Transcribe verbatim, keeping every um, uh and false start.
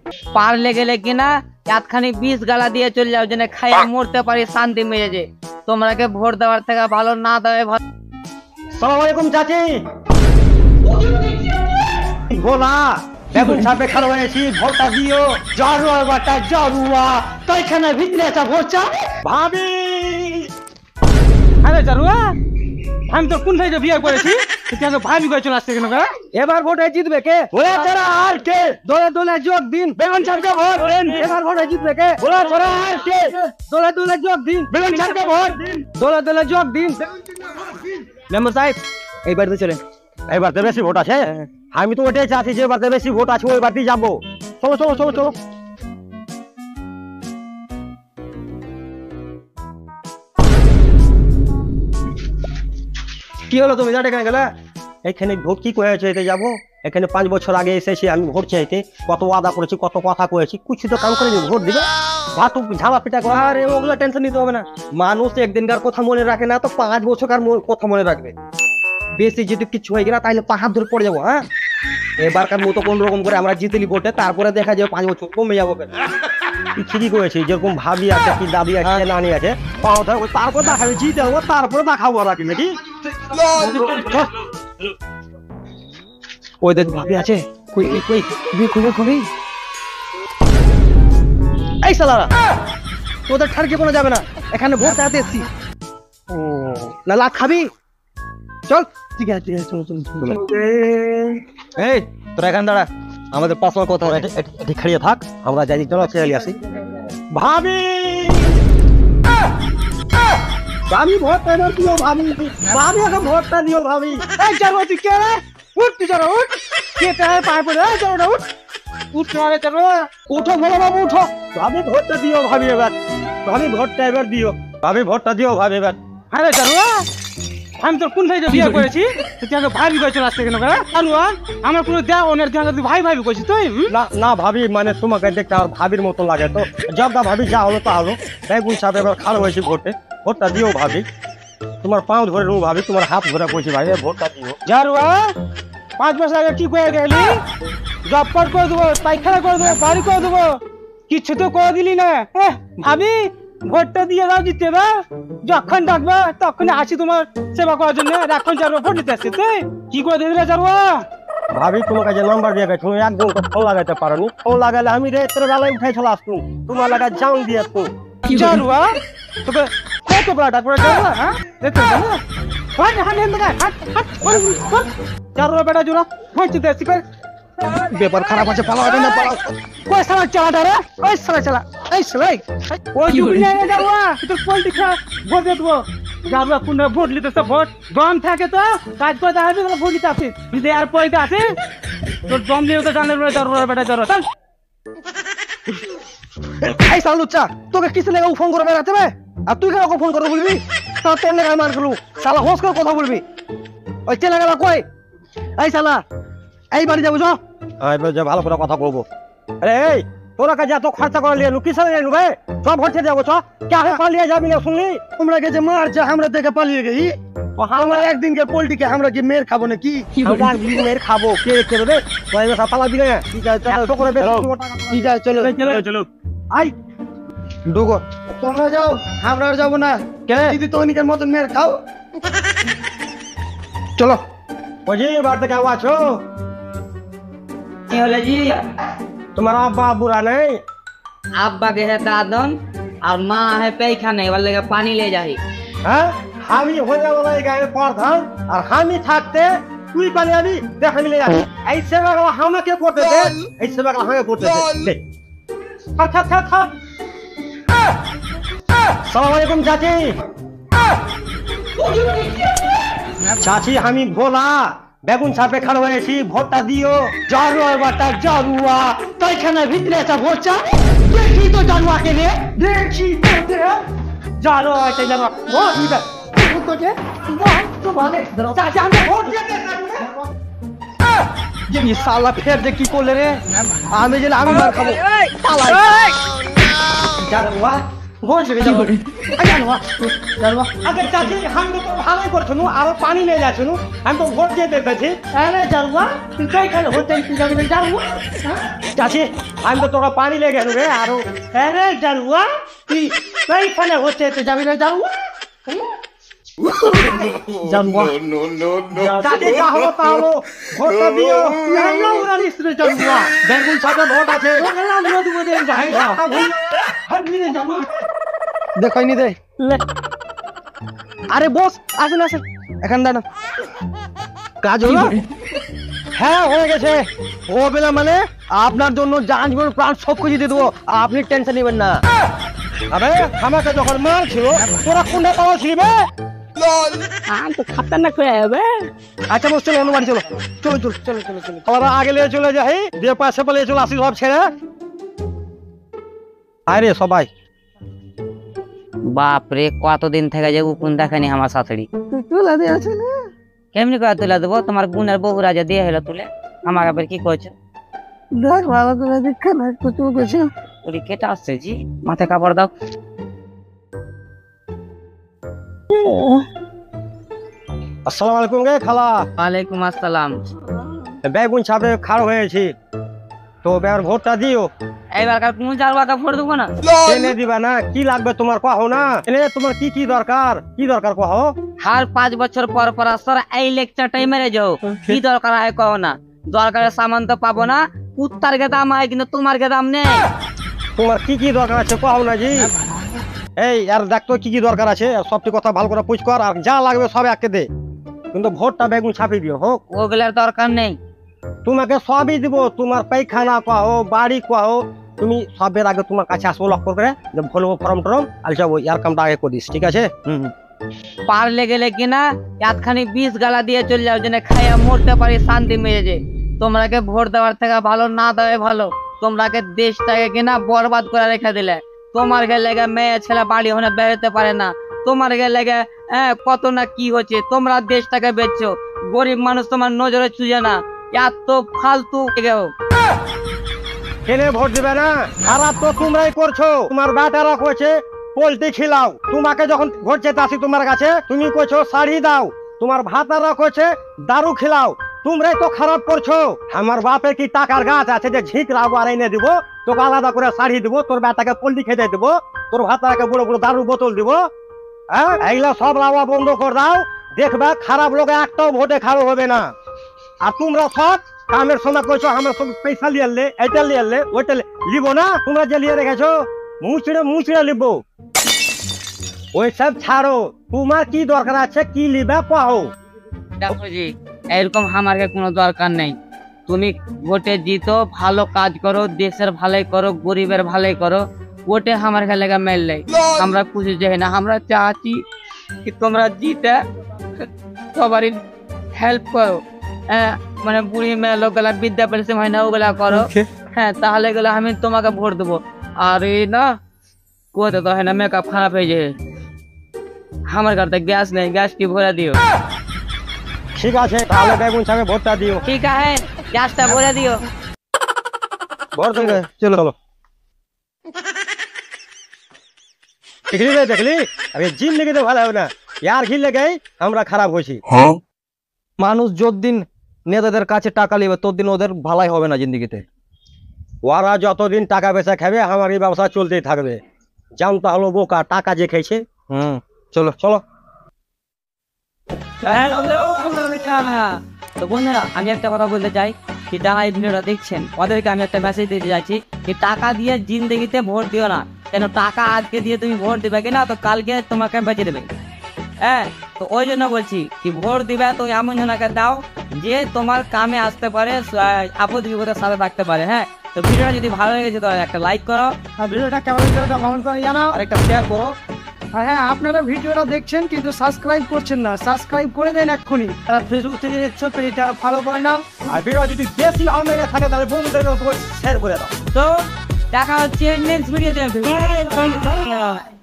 পারলে গেলে কিনা একখানি বিষ গালা দিয়ে চলে যাও, যেন খাইয়া মরতে পারি শান্তি মেজেছে। তোমরাকে ভোট দেওয়ার থেকে ভালো না দেওয়া ভালো। সালাম আলাইকুম চাচি। ভোলা বেগুন ছাপে খালো হয়েছি, ভোটটা দিও। জরুয়া বাটা জরুয়া তোইখানে ভিতরে একটা ভোট চা ভাবি। আরে জরুয়া, আমি তো কোন ভাইকে বিয়ে করেছি, ভাবি করে চলে আসছে কেন? এবার ভোটে জিতবে কে? ওরা তোরা আর কে? দলে দলে যোগ দিন, বেগুন ছাপকে ভোট দেন। এবার ভোটে জিতবে কে? ওরা তোরা আর কে? দলে দলে যোগ দিন, বেগুন ছাপকে ভোট দিন। দলে দলে যোগ দিন। মেম্বার সাহেব এইবার তো চলেন। এইবার তো বেশি ভোট আছে, আমি তো ওটাই চাচ্ছি যে এবার তো বেশি ভোট আছে, ওই বাড়তেই যাবো। চলো চলো চলো চলো। কি হলো, তুমি জানে কেন গেলে? এখানে ভোট কি করেছে, এতে যাবো। এখানে পাঁচ বছর আগে এসেছি আমি ভোট চাইতে, কত ওয়াদা করেছি, কত কথা করেছি, কিছু তো কাম করে ভোট দিবে। ভাটু ঝালা পিটা করে, আরে ওগুলো টেনশন নিতে হবে না। মানুষ একদিনকার কথা মনে রাখে না, তো পাঁচ বছরকার কথা মনে রাখবে। বেশি যদি কিছু হয়ে গেলে তাহলে পাহাড় ধরে পড়ে যাবো। হ্যাঁ, এবারকার মতো কোন রকম করে আমরা জিতলি ভোটে, তারপরে দেখা যাবে পাঁচ বছর কমে যাবো। ঠিকই করেছি, যেরকম ভাবি আছে, কি দাবি আছে, নানি আছে, পাও ধরো, তারপর দেখাবে জিতে হবো, তারপরে দেখাবো রাখি নাকি। ওই দেখ ভাবি আছে, কই কই কই কই এই সালারা, তোদের ঠাড়কে কোনো যাবে না, এখানে ভোট চাইতে এসছি। ও না লাখ খাবি, চল। ঠিক আছে ঠিক আছে, চলো চলো চলো। এই তোরা এখানে দাঁড়া, আমাদের পাঁচবার কথা এটি খাড়িয়ে থাক, আমরা যাই। চলো চলে আসি। ভাবি ভাবি ভোটটা দিও, ভাবি ভাবি এখন ভোটটা দিও ভাবি। এই চলো তুই কে রে? উঠ তুই, চলো উঠ। কেটে পায়ে পড়ে, এই চলো উঠ উঠ রে, চলো উঠো বলো বাবু উঠো। ভাবি ভোটটা দিও ভাবি, এবার ভাবি ভোটটা এবার দিও, ভাবি ভোটটা দিও ভাবি এবার। আরে জরুয়া, আমি তোর কোন ভাইকে বিয়ে করেছি, ভাবি করে চলে আসছে কেন? জরুয়া, আমার কোনো দেওয়া অনের দেওয়া ভাই ভাবি করছিস তুই? না না ভাবি, মানে তোমাকে দেখতে আমার ভাবির মতো লাগে, তো জগা ভাবি যা হলো তা হলো। বেগুন সাহেব এবার খারাপ হয়েছে ভোটে, ভোটটা দিও ভাবি। তোমার পাও ধরে নেবো ভাবি, তোমার হাত ধরে পড়ছি ভাই, ভোটটা দিও। জরুয়া, পাঁচ বছর আগে কি করে গেলি? জব করে দেবো, পায়খানা করে দেবো, বাড়ি করে দেবো, কিচ্ছু তো করে দিলি না। ভাবি ভোটটা দিয়ে দাও, জিতে দাও। যখন ডাকবা তখন আসি তোমার সেবা করার জন্য। এখন জারুয়া ভোট দিতে আসছে, তুই কি করে দিবি জারুয়া? ভাবি তোমাকে যে নাম্বার দিয়ে গেছো, তুমি একদম ফোন লাগাইতে পারোনি। ফোন লাগালে আমি রেতের বেলায় উঠে চলে আসতুম, তোমার লাগা জান দিয়ে তো। জারুয়া, তোকে কত বড় ডাক পড়ে জারুয়া? হ্যাঁ রেতের বেলা হাট হাট হাট হাট হাট। জারুয়া বেটা জোড়া ভোট দিতে আসছি, ব্যাপার খারাপ আছে, পালা হবে না, পালা। কই সালা চালাটা রে, ওই সালা চালা, এই সালাই ওই জুবলি না জারুয়া, তো পলিটিক্স ভোট দিয়ে দেবো। জারুয়া কোন ভোট নিতেছে, ভোট দম থাকে তো কাজ করতে হবে, তাহলে ভোট দিতে আসিস। যদি আর পয়সা আছে তোর দম দিয়ে তো জানলে জারুয়া বেটা জারুয়া। চল এই সালা লুচ্চা, তোকে কিসে লেগে ফোন করে বেড়াতে হবে? আর তুই কেন ফোন করে বলবি? তা তোর লেগে মার করলু, সালা হোস করে কথা বলবি। ওই চেলা গেলা কই? এই সালা এই বাড়ি যাবো, যা ভালো করে কথা বলবো। আরে এই তোরা কাছে এত খরচা করে লিয়ে কিসে লিয়ে ভাই? সব ভোটে যাবো, চ কে পালিয়ে যাবি না শুনলি? তোমরা যে মারছে আমরা দেখে পালিয়ে গেছি, আমরা একদিনকে পোল্ট্রিকে আমরা কি মেয়ের খাবো নাকি? মেয়ের খাবো কে দেবে? পালা দিকে ঠিক আছে, চলো চলো চলো। আই ডুগো, তোমরা যাও, আমরা আর যাবো না। কে দিদি তো নিজের মতন মেয়ের খাও, চলো। বুঝি বাড়িতে কেউ আছো? কি হলে জি? তোমার আব্বা বুড়া নেই? আব্বা के है दादन और माँ है पैखाने वाले का पानी ले जाही। হ্যাঁ আমি হয়ে যাবো গায়ে প্রধান, আর আমি থাকতে তুই পানি আবি, দেখ আমি লে যাবি। এই সেবাগুলো আমাকে করতে দে, এই সেবাগুলো আমাকে করতে দে। থাক থাক থাক। সালাম আলাইকুম চাচি। চাচি আমি ভোলা বেগুন ছাপে খাড়ো হয়েছি, ভোটটা দিও। জারুয়া বাটা জারুয়া তোইখানে ভিতরে একটা ভোট চা। দেখি তো জারুয়াকে রে, দেখি তো জারুয়া একটা জারুয়া ভোট দিবে। তোকে তো মানে চাচি আমি ভোট দিতে এই সালা ফের যে কি করলে রে? আমি যে আমি মার খাবো। জারুয়া ভোট দিবে যাবো আগে চাচি আমি তো ভালোই করছো নু আরো পানি নিয়ে যাচ্ছ নু আমি তো ভোট দিয়ে দেখেছি আরে জানবা তুই কই খালে হতে তুই যাবি না জানবো চাচি আমি তো তোরা পানি লেগে গেল রে আরো আরে জানবা তুই কই খালে হতে তুই যাবি না জানবো জানবো চাচি যা হলো তা হলো ভোটটা দিও জানবো ওরা নিশ্চয় জানবো বেগুন ছাতা ভোট আছে আমরা দিব দে যাই হাত নিয়ে যাবো দেখো নি দে আরে বস আসেন আসেন এখান দাঁড়ান কাজ হলো হ্যাঁ হয়ে গেছে ও বেলা মানে আপনার জন্য জান জীবন প্রাণ সব কিছু দিয়ে দেবো আপনি টেনশন নেবেন না আরে আমাকে যখন মার ছিল তোরা কোনটা পাওয়া ছিল আমি তো খাতারনাক হয়ে যাবে। আচ্ছা বস চলো অন্য বাড়ি চলো চলো চলো চলো চলো চলো তোরা আগে নিয়ে চলে যাই দিয়ে পাশে পালিয়ে চলে আসি সব ছেড়ে আরে সবাই বাপরে কতদিন থেকে যে উকুন দেখেনি আমার শাশুড়ি তুলা দিয়ে আছে না কেমনি করে তুলে দেবো তোমার বোনের বহুরা যে দিয়ে হলো তুলে আমার আবার কি করছো দেখ ভালো করে দেখে না কিছু কিছু ওরি কেটে আসছে জি মাথায় কাপড় দাও আসসালামু আলাইকুম রে খালা ওয়ালাইকুম আসসালাম। বেগুন ছাপে খাড় হয়েছি তো এবার ভোটটা দিও এইবারকার কোন জালবাটা ভোট দেবো না এনে দিবা না কি লাগবে তোমার কহো না এনে তোমার কি কি দরকার কি দরকার কহো হার পাঁচ বছর পর পর আসর এই লেকচারটাই মেরে যাও কি দরকার হয় কও না দরকারের সামান তো পাবো না কুত্তার গে দাম হয় কিন্তু তোমার গে দাম নেই তোমার কি কি দরকার আছে কহো না জি এই আর দেখতো কি কি দরকার আছে সবটি কথা ভালো করে পুছ কর আর যা লাগবে সব একে দে কিন্তু ভোটটা বেগুন ছাপিয়ে দিও হোক ওগুলার দরকার নেই তোমাকে সবই দিব তোমার পায়খানা কহো বাড়ি কহো তুমি সবের আগে তোমার কাছে আসবো লক্ষ্য করে যে ভরবো ফর্ম টরম আর যাবো ইয়ার কামটা আগে করিস ঠিক আছে হুম পারলে গেলে কিনা এতখানি বিষ গালা দিয়ে চলে যাও যেন খাইয়া মরতে পারি শান্তি মেরেছে তোমরাকে ভোট দেওয়ার থেকে ভালো না দেওয়া ভালো তোমরাকে দেশটাকে কিনা বরবাদ করে রেখে দিলে তোমার গে লেগে মেয়ে ছেলে বাড়ি হনে বেরোতে পারে না তোমার গে লেগে হ্যাঁ কত না কি হচ্ছে তোমরা দেশটাকে বেচছো গরিব মানুষ তোমার নজরে চুজে না এত ফালতু গেও কেনে ভোট দিবে না খারাপ তো তোমরাই করছো তোমার বেটারা কইছে পোল্ট্রি খিলাও তোমাকে যখন ভোট চেতে আসি তোমার কাছে তুমি কইছো শাড়ি দাও তোমার ভাতারা কইছে দারু খিলাও তোমরাই তো খারাপ করছো আমার বাপের কি টাকার গাছ আছে যে ঝিক রাগো আর এনে দিব তোকে আলাদা করে শাড়ি দিব তোর বেটাকে পোল্ট্রি খেতে দিব তোর ভাতারাকে বড় বড় দারু বোতল দিব হ্যাঁ এইগুলা সব রাওয়া বন্ধ করে দাও দেখবে খারাপ লোকে একটাও ভোটে খারাপ হবে না আর তোমরা সব কামের সময় কইছো আমার সব পয়সা লিয়ে আনলে এটা লিয়ে আনলে ওইটা লিব না তোমরা যে লিয়ে রেখেছো মুচড়ে মুচড়ে লিব ওই সব ছাড়ো তোমার কি দরকার আছে কি লিবে পাও দেখো জি এরকম আমাকে কোনো দরকার নেই তুমি ভোটে জিতো ভালো কাজ করো দেশের ভালোই করো গরিবের ভালোই করো ওটে আমার খেলেগা মেল নেই আমরা খুশি যাই না আমরা চাচ্ছি কি তোমরা জিতে সবারই হেল্প করো হ্যাঁ মানে বুড়ি মেয়ে লোকগুলা বিদ্যা পেরেছে হয় না ওগুলা করো হ্যাঁ তাহলে গেলে আমি তোমাকে ভোট দেবো আর এই না কোথাও তো হয় না মেকআপ খারাপ হয়ে যায় আমার ঘরতে গ্যাস নেই গ্যাস কি ভরে দিও ঠিক আছে তাহলে বেগুন ছাপে ভোটটা দিও ঠিক আছে গ্যাসটা ভরে দিও ভোট দেবে চলো চলো দেখলি রে দেখলি আমি জিন লেগে তো ভালো হবে না ইয়ার ঘি লেগেই আমরা খারাপ হয়েছি মানুষ যতদিন নেতাদের কাছে টাকা নেবে ততদিন ওদের ভালাই হবে না জিন্দিগিতে ওরা যতদিন টাকা পয়সা খাবে আমার এই ব্যবসা চলতেই থাকবে জানতা হলো বোকা টাকা যে খেয়েছে হুম চলো চলো তো বন্ধুরা আমি একটা কথা বলতে চাই কি যারা এই ভিডিওটা দেখছেন ওদেরকে আমি একটা মেসেজ দিতে চাইছি কি টাকা দিয়ে জিন্দেগিতে ভোট দিও না কেন টাকা আজকে দিয়ে তুমি ভোট দিবে কিনা তো কালকে তোমাকে বেঁচে দেবে হ্যাঁ তো ওই জন্য বলছি কি ভোট দিবে তো এমন জনকে দাও যে তোমার কামে আসতে পারে আপদ বিপদের সাথে থাকতে পারে হ্যাঁ তো ভিডিওটা যদি ভালো লেগেছে তো একটা লাইক করো আর ভিডিওটা কেমন হয়েছে কমেন্ট করে জানাও আর একটা শেয়ার করো আর হ্যাঁ আপনারা ভিডিওটা দেখছেন কিন্তু সাবস্ক্রাইব করছেন না সাবস্ক্রাইব করে দেন এক্ষুনি আর ফেসবুক থেকে দেখছো পেজটা ফলো করে নাও আর ভিডিও যদি বেশি ভালো লেগে থাকে তাহলে বন্ধুদের শেয়ার করে দাও তো দেখা হচ্ছে নেক্সট ভিডিওতে